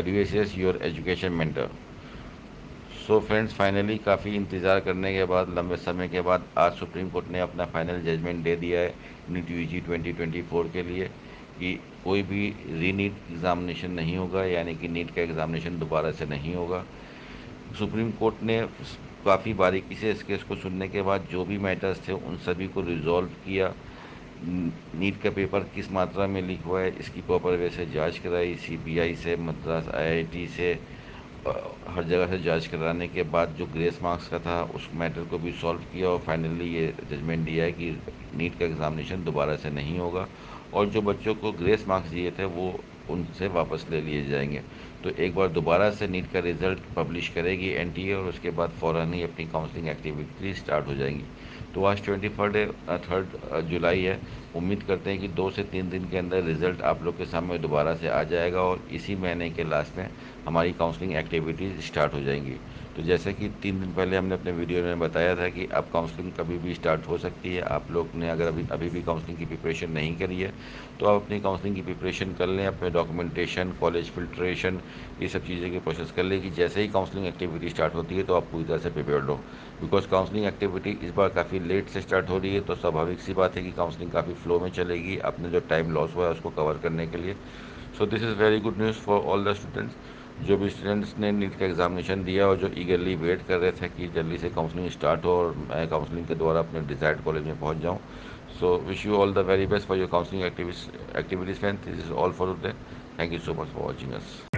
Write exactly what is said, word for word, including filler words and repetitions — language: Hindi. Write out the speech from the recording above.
This is your education mentor. So friends, finally काफ़ी इंतज़ार करने के बाद, लंबे समय के बाद आज सुप्रीम कोर्ट ने अपना फाइनल जजमेंट दे दिया है NEET UG twenty twenty four के लिए कि कोई भी री नीट एग्ज़ामिनेशन नहीं होगा, यानी कि नीट का एग्ज़ामिनेशन दोबारा से नहीं होगा। सुप्रीम कोर्ट ने काफ़ी बारीकी से इस केस को सुनने के बाद जो भी मैटर्स थे उन सभी को रिजॉल्व किया। नीट का पेपर किस मात्रा में लीक हुआ है इसकी प्रॉपर वे से जाँच कराई, सीबीआई से, मद्रास आईआईटी से, अ, हर जगह से जांच कराने के बाद जो ग्रेस मार्क्स का था उस मैटर को भी सॉल्व किया और फाइनली ये जजमेंट दिया है कि नीट का एग्ज़ामिनेशन दोबारा से नहीं होगा और जो बच्चों को ग्रेस मार्क्स दिए थे वो उनसे वापस ले लिए जाएंगे। तो एक बार दोबारा से नीट का रिज़ल्ट पब्लिश करेगी एनटीए और उसके बाद फ़ौरन ही अपनी काउंसलिंग एक्टिविटी स्टार्ट हो जाएंगी। तो आज ट्वेंटी थर्ड थर्ड जुलाई है। उम्मीद करते हैं कि दो से तीन दिन के अंदर रिज़ल्ट आप लोग के सामने दोबारा से आ जाएगा और इसी महीने के लास्ट में हमारी काउंसलिंग एक्टिविटीज़ स्टार्ट हो जाएंगी। तो जैसे कि तीन दिन पहले हमने अपने वीडियो में बताया था कि अब काउंसलिंग कभी भी स्टार्ट हो सकती है। आप लोग ने अगर अभी अभी भी काउंसलिंग की प्रिपरेशन नहीं करी है तो आप अपनी काउंसलिंग की प्रिपरेशन कर लें, अपने डॉक्यूमेंटेशन, कॉलेज फिल्ट्रेशन, ये सब चीज़ें की प्रोसेस कर लें कि जैसे ही काउंसलिंग एक्टिविटी स्टार्ट होती है तो आप पूरी तरह से प्रिपेयर्ड हो। बिकॉज काउंसलिंग एक्टिविटी इस बार काफ़ी लेट से स्टार्ट हो रही है तो स्वाभाविक सी बात है कि काउंसलिंग काफ़ी फ्लो में चलेगी अपने जो टाइम लॉस हुआ है उसको कवर करने के लिए। So this is very good news for all the students. जो भी स्टूडेंट्स ने नीट का एग्जामिनेशन दिया और जो ईगरली वेट कर रहे थे कि जल्दी से काउंसलिंग स्टार्ट हो और मैं काउंसलिंग के द्वारा अपने डिजायर्ड कॉलेज में पहुंच जाऊं। So wish you all the very best for your counselling activities activities friends. This is all for today. Thank you so much for watching us.